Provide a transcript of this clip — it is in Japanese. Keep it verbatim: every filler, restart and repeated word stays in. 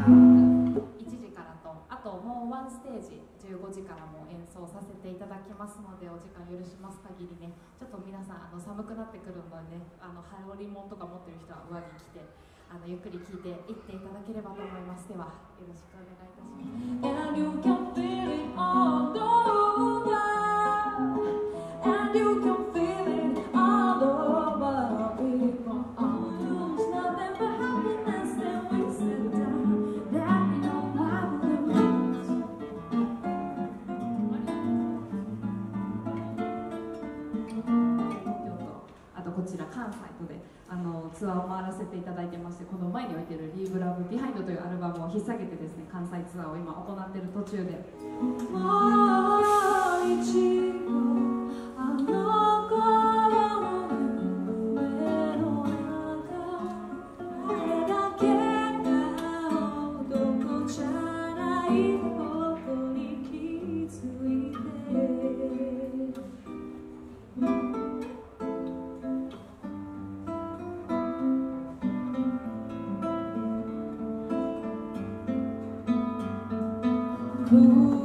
いちじからと、あともうワンステージじゅうごじからも演奏させていただきますので、お時間許します限りね、ちょっと皆さんあの寒くなってくるのでね、あの羽織もんとか持ってる人は上着着て、あのゆっくり聴いていっていただければと思います。ではよろしくお願いいたします。 And you can feel it all over, and you can feel it all over, people all lose nothing but happiness, and we sit down that we don't have to lose. あとこちら関西とであのツアーを回らせていただいてまして、この前に置いてる「リーブラブビハインド」というアルバムを引っ提げてですね、関西ツアーを今行っている途中で、もう一度あの頃の夢の中、あれだけが男じゃないことに気づいて、Ooh.